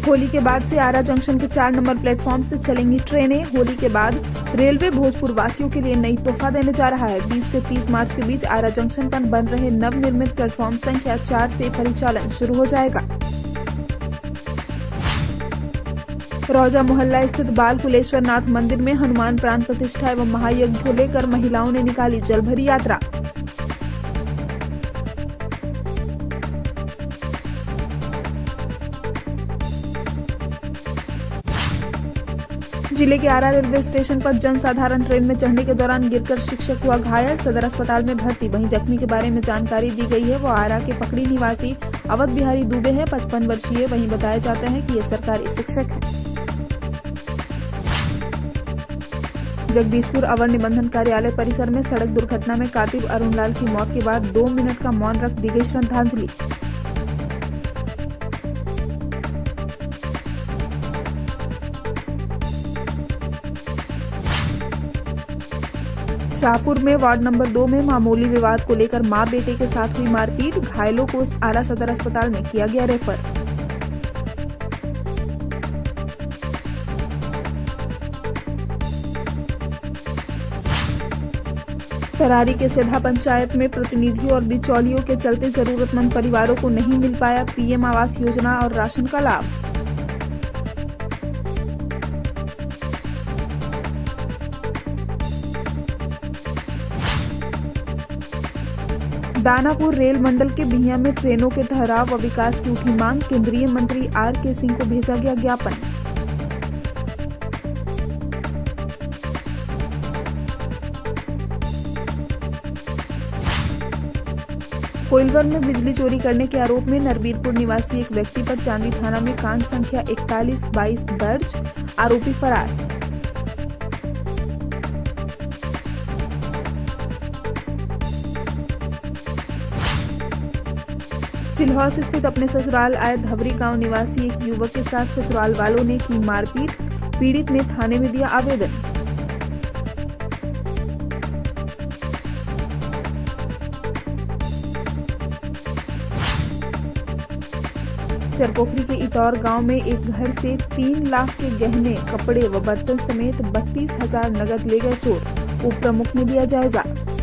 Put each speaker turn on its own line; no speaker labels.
होली के बाद से आरा जंक्शन के 4 नंबर प्लेटफॉर्म से चलेंगी ट्रेनें। होली के बाद रेलवे भोजपुर वासियों के लिए नई तोहफा देने जा रहा है। 20 से 30 मार्च के बीच आरा जंक्शन पर बन रहे नवनिर्मित प्लेटफॉर्म संख्या 4 से परिचालन शुरू हो जाएगा। रौजा मोहल्ला स्थित बाल कुलेश्वर नाथ मंदिर में हनुमान प्राण प्रतिष्ठा एवं महायज्ञ को लेकर महिलाओं ने निकाली जलभरी यात्रा। जिले के आरा रेलवे स्टेशन पर जनसाधारण ट्रेन में चढ़ने के दौरान गिरकर शिक्षक हुआ घायल, सदर अस्पताल में भर्ती। वहीं जख्मी के बारे में जानकारी दी गई है। वो आरा के पकड़ी निवासी अवध बिहारी दुबे है, 55 वर्षीय। वहीं बताया जाता है कि ये सरकारी शिक्षक है। जगदीशपुर अवर निबंधन कार्यालय परिसर में सड़क दुर्घटना में कातिब अरुणलाल की मौत के बाद 2 मिनट का मौन रख दी गई श्रद्धांजलि। शाहपुर में वार्ड नंबर 2 में मामूली विवाद को लेकर मां बेटे के साथ हुई मारपीट। घायलों को आरा सदर अस्पताल में किया गया रेफर। तरारी के सेधा पंचायत में प्रतिनिधियों और बिचौलियों के चलते जरूरतमंद परिवारों को नहीं मिल पाया पीएम आवास योजना और राशन का लाभ। दानापुर रेल मंडल के बिहिया में ट्रेनों के ठहराव व विकास की उठी मांग। केंद्रीय मंत्री आर.के. सिंह को भेजा गया ज्ञापन। कोइलवर में बिजली चोरी करने के आरोप में नरबीरपुर निवासी एक व्यक्ति पर चांदी थाना में कांड संख्या 4122 दर्ज, आरोपी फरार। सिलहौस स्थित अपने ससुराल आए धवरी गांव निवासी एक युवक के साथ ससुराल वालों ने की मारपीट। पीड़ित ने थाने में दिया आवेदन। चरपोखरी के इतौर गांव में एक घर से 3 लाख के गहने, कपड़े व बर्तन समेत 32,000 नगद ले गए चोर। उप प्रमुख ने दिया जायजा।